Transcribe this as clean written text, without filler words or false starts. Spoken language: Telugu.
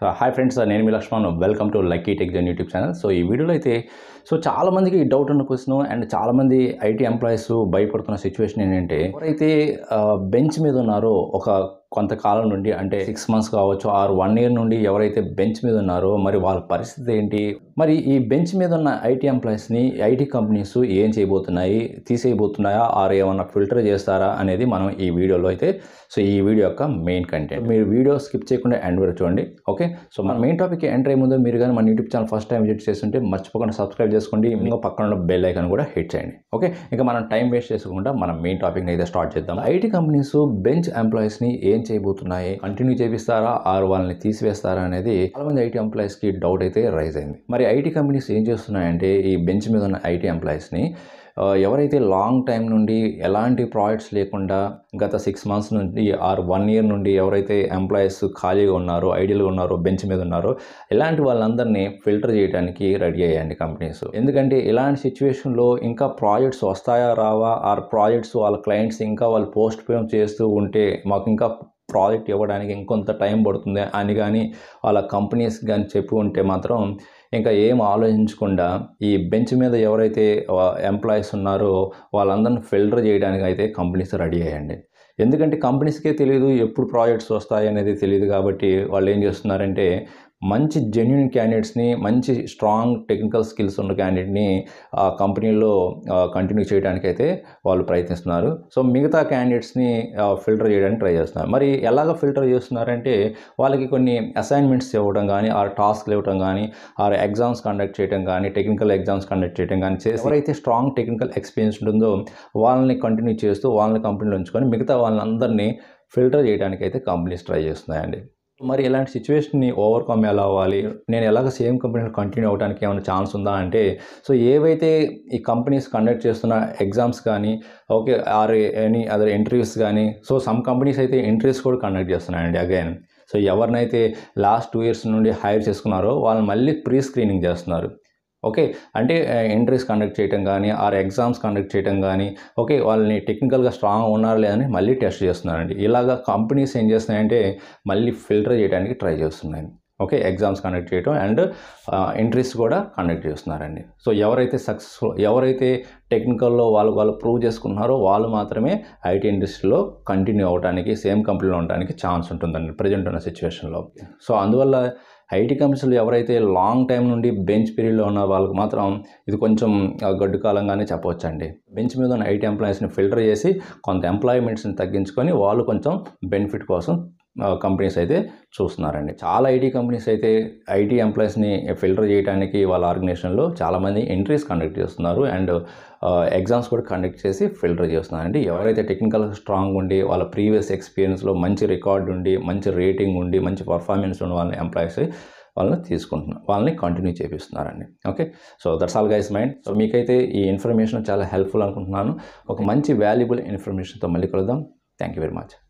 హాయ్ ఫ్రెండ్స్, నేను మీ Lakshman. Welcome to lucky tech జన్ యూట్యూబ్ ఛానల్. సో ఈ వీడియోలో అయితే చాలామందికి డౌట్ ఉన్న క్వశ్చన్ అండ్ చాలామంది ఐటీ ఎంప్లాయీస్ భయపడుతున్న సిచ్యువేషన్ ఏంటంటే, ఎవరైతే బెంచ్ మీద ఉన్నారో ఒక కొంతకాలం నుండి, అంటే 6 months కావచ్చు ఆర్ 1 year నుండి ఎవరైతే బెంచ్ మీద ఉన్నారో మరి వాళ్ళ పరిస్థితి ఏంటి, మరి ఈ బెంచ్ మీద ఉన్న ఐటీ ఎంప్లాయీస్ని ఐటీ కంపెనీస్ ఏం చేయబోతున్నాయి, తీసేయబోతున్నాయా ఆర్ ఏమన్నా ఫిల్టర్ చేస్తారా అనేది మనం ఈ వీడియోలో అయితే ఈ వీడియో యొక్క మెయిన్ కంటెంట్. మీరు వీడియో స్కిప్ చేయకుండా ఎండ్ వరకు చూడండి. ఓకే, సో మన మెయిన్ టాపిక్ ఎంటర్ అయ్యే ముందు మీరు కానీ మన YouTube channel first time visit చేస్తుంటే మర్చిపోకుండా సబ్స్క్రైబ్ చేసుకోండి. ఇంకా పక్కన ఉన్న బెల్ ఐకాన్ కూడా హిట్ చేయండి. ఓకే, ఇంకా మనం టైం వేస్ట్ చేసుకోకుండా మనం మెయిన్ టాపిక్ అయితే స్టార్ట్ చేద్దాం. ఐటీ కంపెనీస్ బెంచ్ ఎంప్లాయీస్ని ఏం చేయబోతున్నాయి, కంటిన్యూ చేపిస్తారా ఆర్ వాళ్ళని తీసివేస్తారా అనేది చాలా మంది ఐటీ ఎంప్లాయీస్కి డౌట్ అయితే రైజ్ అయింది. మరి ఐటీ కంపెనీస్ ఏం చేస్తున్నాయంటే, ఈ బెంచ్ మీద ఉన్న ఐటీ ఎంప్లాయీస్ని ఎవరైతే లాంగ్ టైం నుండి ఎలాంటి ప్రాజెక్ట్స్ లేకుండా గత 6 months నుండి ఆర్ 1 year నుండి ఎవరైతే ఎంప్లాయీస్ ఖాళీగా ఉన్నారో, ఐడియల్గా ఉన్నారో, బెంచ్ మీద ఉన్నారో, ఇలాంటి వాళ్ళందరినీ ఫిల్టర్ చేయడానికి రెడీ అయ్యాయండి కంపెనీస్. ఎందుకంటే ఇలాంటి సిచ్యువేషన్లో ఇంకా ప్రాజెక్ట్స్ వస్తాయా రావా, ఆర్ ప్రాజెక్ట్స్ వాళ్ళ క్లయింట్స్ ఇంకా వాళ్ళు పోస్ట్ పోన్ చేస్తూ ఉంటే మాకు ఇంకా ప్రాజెక్ట్ ఇవ్వడానికి ఇంకొంత టైం పడుతుంది అని కానీ వాళ్ళ కంపెనీస్ కానీ చెప్పి ఉంటే మాత్రం ఇంకా ఏం ఆలోచించకుండా ఈ బెంచ్ మీద ఎవరైతే ఎంప్లాయీస్ ఉన్నారో వాళ్ళందరిని ఫిల్టర్ చేయడానికి అయితే కంపెనీస్ రెడీ అయ్యండి. ఎందుకంటే కంపెనీస్కే తెలియదు ఎప్పుడు ప్రాజెక్ట్స్ వస్తాయి అనేది తెలియదు. కాబట్టి వాళ్ళు ఏం చేస్తున్నారంటే, మంచి జెన్యున్ క్యాండిడేట్స్ని, మంచి స్ట్రాంగ్ టెక్నికల్ స్కిల్స్ ఉన్న క్యాండిడేట్ని ఆ కంపెనీలో కంటిన్యూ చేయడానికి అయితే వాళ్ళు ప్రయత్నిస్తున్నారు. సో మిగతా క్యాండిడేట్స్ని ఫిల్టర్ చేయడానికి ట్రై చేస్తున్నారు. మరి ఎలాగ ఫిల్టర్ చేస్తున్నారంటే, వాళ్ళకి కొన్ని అసైన్మెంట్స్ ఇవ్వడం కానీ, ఆర్ టాస్క్లు ఇవ్వడం కానీ, ఆర్ ఎగ్జామ్స్ కండక్ట్ చేయడం కానీ, టెక్నికల్ ఎగ్జామ్స్ కండక్ట్ చేయడం కానీ చేసి ఎవరైతే స్ట్రాంగ్ టెక్నికల్ ఎక్స్పీరియన్స్ ఉంటుందో వాళ్ళని కంటిన్యూ చేస్తూ వాళ్ళని కంపెనీలో ఉంచుకొని మిగతా వాళ్ళందరినీ ఫిల్టర్ చేయడానికి అయితే కంపెనీస్ ట్రై చేస్తున్నాయండి. మరి ఇలాంటి సిచ్యువేషన్ని ఓవర్కమ్ ఎలా అవ్వాలి, నేను ఎలాగ సేమ్ కంపెనీలో కంటిన్యూ అవ్వడానికి ఏమైనా ఛాన్స్ ఉందా అంటే, ఏవైతే ఈ కంపెనీస్ కండక్ట్ చేస్తున్న ఎగ్జామ్స్ కానీ, okay, or any other interviews కానీ, సమ్ కంపెనీస్ అయితే ఇంటర్వ్యూస్ కూడా కండక్ట్ చేస్తున్నాయండి అగైన్. ఎవరినైతే లాస్ట్ 2 years నుండి హైర్ చేసుకున్నారో వాళ్ళని మళ్ళీ ప్రీ స్క్రీనింగ్ చేస్తున్నారు. ఓకే, అంటే ఇంటర్వ్యూస్ కండక్ట్ చేయడం కానీ, ఆర్ ఎగ్జామ్స్ కండక్ట్ చేయడం కానీ, ఓకే, వాళ్ళని టెక్నికల్గా స్ట్రాంగ్ ఉన్నారా లేదని మళ్ళీ టెస్ట్ చేస్తున్నారండి. ఇలాగ కంపెనీస్ ఏం చేస్తున్నాయంటే మళ్ళీ ఫిల్టర్ చేయడానికి ట్రై చేస్తున్నాయి. ఓకే, ఎగ్జామ్స్ కండక్ట్ చేయడం అండ్ ఇంటర్వ్యూస్ కూడా కండక్ట్ చేస్తున్నారండి. ఎవరైతే సక్సెస్ఫుల్, ఎవరైతే టెక్నికల్లో వాళ్ళు ప్రూవ్ చేసుకున్నారో వాళ్ళు మాత్రమే ఐటీ ఇండస్ట్రీలో కంటిన్యూ అవ్వడానికి, సేమ్ కంపెనీలో ఉండడానికి ఛాన్స్ ఉంటుందండి ప్రజెంట్ ఉన్న సిచ్యువేషన్లో. అందువల్ల ఐటీ కంపెనీస్లో ఎవరైతే లాంగ్ టైం నుండి బెంచ్ పీరియడ్లో ఉన్న వాళ్ళకి మాత్రం ఇది కొంచెం గడ్డు కాలంగానే చెప్పవచ్చండి. బెంచ్ మీద ఉన్న ఐటీ ఎంప్లాయీస్ని ఫిల్టర్ చేసి కొంత ఎంప్లాయ్మెంట్స్ని తగ్గించుకొని వాళ్ళు కొంచెం బెనిఫిట్ కోసం కంపెనీస్ అయితే చూస్తున్నారండి. చాలా ఐటీ కంపెనీస్ అయితే ఐటీ ఎంప్లాయీస్ని ఫిల్టర్ చేయడానికి వాళ్ళ ఆర్గనైజేషన్లో చాలామంది ఇంటర్వ్యూస్ కండక్ట్ చేస్తున్నారు అండ్ ఎగ్జామ్స్ కూడా కండక్ట్ చేసి ఫిల్టర్ చేస్తున్నారండి. ఎవరైతే టెక్నికల్ స్ట్రాంగ్ ఉండి, వాళ్ళ ప్రీవియస్ ఎక్స్పీరియన్స్లో మంచి రికార్డ్ ఉండి, మంచి రేటింగ్ ఉండి, మంచి పర్ఫార్మెన్స్ ఉన్న వాళ్ళని ఎంప్లాయీస్ వాళ్ళని తీసుకుంటున్నారు, వాళ్ళని కంటిన్యూ చేపిస్తున్నారండి. Okay, that's all guys mind. మీకైతే ఈ ఇన్ఫర్మేషన్ చాలా హెల్ప్ఫుల్ అనుకుంటున్నాను. ఒక మంచి వాల్యుబుల్ ఇన్ఫర్మేషన్తో మళ్ళీ కలుద్దాం. Thank you very much.